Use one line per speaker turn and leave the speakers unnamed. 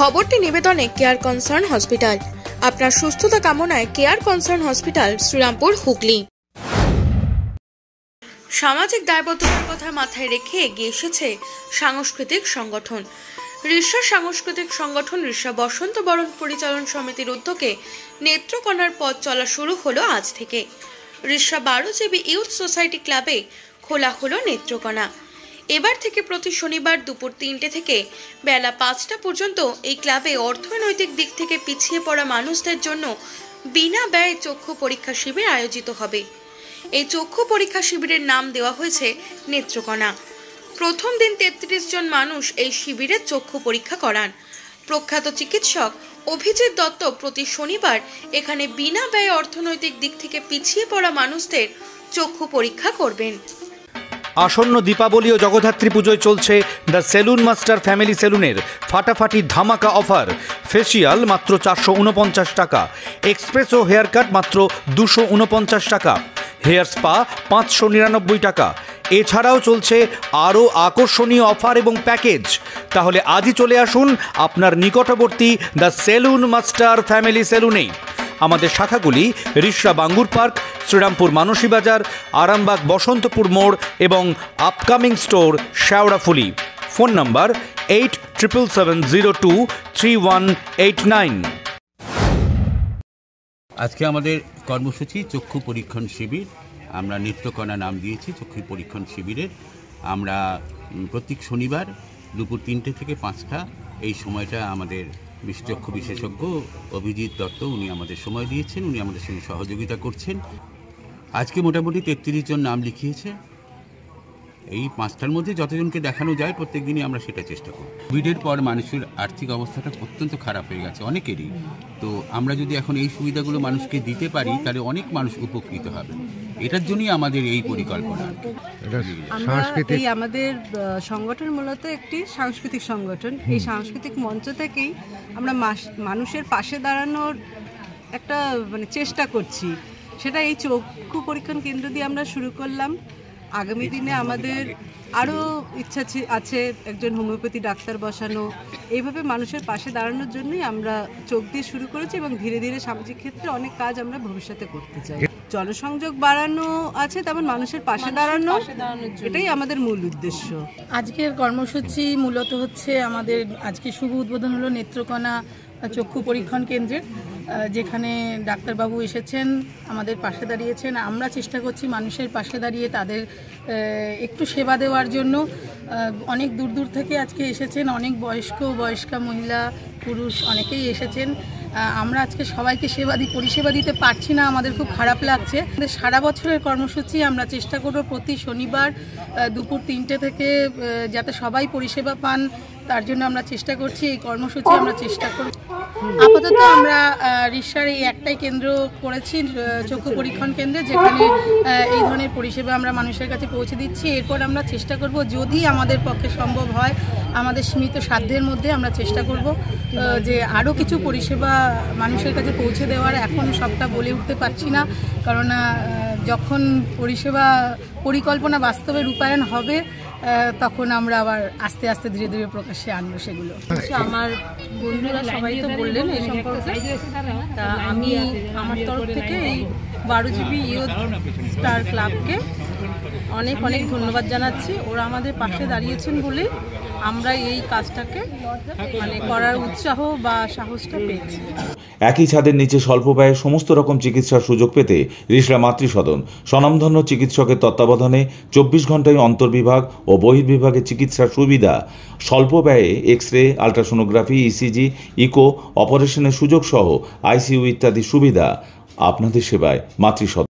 খবরটি নিবেদনে care Concern hospital. আপনার সুস্থতা কামনায় Care Concern Hospital, Serampore, Hooghly. সামাজিক দায়বদ্ধতার কথা মাথায় রেখে এগিয়ে এসেছে সাংস্কৃতিক সংগঠন ঋষা সাংস্কৃতিক সংগঠন ঋষা বসন্ত বরণ পরিচালন সমিতির উদ্যোগে নেত্রকোনার পথ চলা শুরু হলো আজ থেকে। ঋষা 12 জিবি ইউথ সোসাইটি ক্লাবে খোলা হলো নেত্রকোনা। এবার থেকে প্রতি শনিবার দুপুর 3টে থেকে বেলা 5টা পর্যন্ত এই ক্লাবে অর্থনৈতিক দিক থেকে পিছিয়ে পড়া মানুষদের জন্য বিনা ব্যয়ে চক্ষু পরীক্ষা শিবির আয়োজিত হবে। এই চক্ষু পরীক্ষা শিবিরের নাম দেওয়া হয়েছে নেত্রকোনা। প্রথম দিন 33 জন মানুষ এই শিবিরে চক্ষু পরীক্ষা করান। প্রখ্যাত চিকিৎসক অভিজিৎ দত্ত প্রতি শনিবার এখানে বিনা ব্যয়ে অর্থনৈতিক দিক থেকে পিছিয়ে পড়া মানুষদের চক্ষু পরীক্ষা করবেন।
আসন্ন দীপাবলি ও জগদ্ধাত্রী পুজোয় চলছে দ্য সেলুন মাস্টার ফ্যামিলি সেলুনের ফাটাফাটি ধামাকা অফার। ফেসিয়াল মাত্র 449 টাকা, এক্সপ্রেসো হেয়ার কাট মাত্র 249 টাকা, হেয়ার স্পা 599 টাকা। এছাড়াও চলছে আরও আকর্ষণীয় অফার এবং প্যাকেজ। তাহলে আজই চলে আসুন আপনার নিকটবর্তী দ্য সেলুন মাস্টার ফ্যামিলি সেলুনে। আমাদের শাখাগুলি ঋষা বাঙ্গুর পার্ক, শ্রীরামপুর মানসী বাজার, আরামবাগ বসন্তপুর মোড় এবং upcoming store Sheoraphuli. Phone number 8770231189।
আজকে আমাদের কর্মসূচি চক্ষু পরীক্ষণ শিবির। আমরা নেত্রকোনা নাম দিয়েছি চক্ষু পরীক্ষণ শিবিরের। আমরা প্রত্যেক শনিবার দুপুর 3টে থেকে 5টা এই সময়টা আমাদের চক্ষু বিশেষজ্ঞ অভিজিৎ দত্ত উনি আমাদের সময় দিয়েছেন, উনি আমাদের সঙ্গে সহযোগিতা করছেন। আজকে মোটামুটি 33 জন নাম লিখিয়েছে। এই 5টার মধ্যে যতজনকে দেখানো যায় প্রত্যেক দিনই আমরা সেটা চেষ্টা করি। কোভিডের পর মানুষের আর্থিক অবস্থাটা অত্যন্ত খারাপ হয়ে গেছে অনেকেরই। তো আমরা যদি এখন এই সুবিধাগুলো মানুষকে দিতে পারি তাহলে অনেক মানুষ উপকৃত হবে। এটার জন্যই আমাদের এই পরিকল্পনা।
আমাদের সংগঠন মূলত একটি সাংস্কৃতিক সংগঠন। এই সাংস্কৃতিক মঞ্চ থেকেই আমরা মানুষের পাশে দাঁড়ানোর একটা চেষ্টা করছি। সেটা এই চক্ষু পরীক্ষণ কেন্দ্র দিয়ে আমরা শুরু করলাম। আগামী দিনে আমাদের আরও ইচ্ছা আছে একজন হোমিওপ্যাথি ডাক্তার বসানো। এইভাবে মানুষের পাশে দাঁড়ানোর জন্যই আমরা চোখ দিয়ে শুরু করেছি এবং ধীরে ধীরে সামাজিক ক্ষেত্রে অনেক কাজ আমরা ভবিষ্যতে করতে চাই। জনসংযোগ বাড়ানো আছে, তেমন মানুষের পাশে দাঁড়ানো, এটাই আমাদের মূল উদ্দেশ্য।
আজকের কর্মসূচি মূলত হচ্ছে আমাদের আজকে শুভ উদ্বোধন হলো নেত্রকোনা চক্ষু পরীক্ষণ কেন্দ্রের, যেখানে ডাক্তারবাবু এসেছেন, আমাদের পাশে দাঁড়িয়েছেন। আমরা চেষ্টা করছি মানুষের পাশে দাঁড়িয়ে তাদের একটু সেবা দেওয়ার জন্য। অনেক দূর দূর থেকে আজকে এসেছেন, অনেক বয়স্কা মহিলা পুরুষ অনেকেই এসেছেন। আমরা আজকে সবাইকে পরিষেবা দিতে পারছি না, আমাদের খুব খারাপ লাগছে। সারা বছরের কর্মসূচি আমরা চেষ্টা করব প্রতি শনিবার দুপুর 3টে থেকে যাতে সবাই পরিষেবা পান, তার জন্য আমরা চেষ্টা করছি। এই কর্মসূচি আমরা চেষ্টা করব। আপাতত আমরা ঋষার এই একটাই কেন্দ্র করেছি, চক্ষু পরীক্ষণ কেন্দ্রে, যেখানে এই ধরনের পরিষেবা আমরা মানুষের কাছে পৌঁছে দিচ্ছি। এরপর আমরা চেষ্টা করব, যদি আমাদের পক্ষে সম্ভব হয়, আমাদের সীমিত সাধ্যের মধ্যে আমরা চেষ্টা করব যে আরও কিছু পরিষেবা মানুষের কাছে পৌঁছে দেওয়ার। এখন সবটা বলে উঠতে পারছি না, কারণ যখন পরিকল্পনা বাস্তবে রূপায়ণ হবে তখন আমরা আবার আস্তে আস্তে ধীরে ধীরে প্রকাশ্যে আনবো সেগুলো। আমার বন্ধুরা সবাই তো বললেন এই সম্পর্কে, তা আমি আমার তরফ থেকে এই 12 জিবি ইউথ স্টার ক্লাবকে অনেক ধন্যবাদ জানাচ্ছি। ওরা আমাদের পাশে দাঁড়িয়েছেন বলেই আমরা এই কাজটাকে করার উৎসাহ বা সাহসটা পেয়েছি।
একই ছাদের নিচে স্বল্প ব্যয়ে সমস্ত রকম চিকিৎসার সুযোগ পেতে ঋষা মাতৃসদন স্বনামধন্য চিকিৎসকের তত্ত্বাবধানে 24 ঘন্টায় অন্তর্বিভাগ ও বহির্বিভাগে চিকিৎসার সুবিধা, স্বল্প ব্যয়ে X ray, ultrasonography, ECG, eco অপারেশনের সুযোগ সহ আইসিইউ ইত্যাদি সুবিধা। আপনাদের সেবায় মাতৃসদন।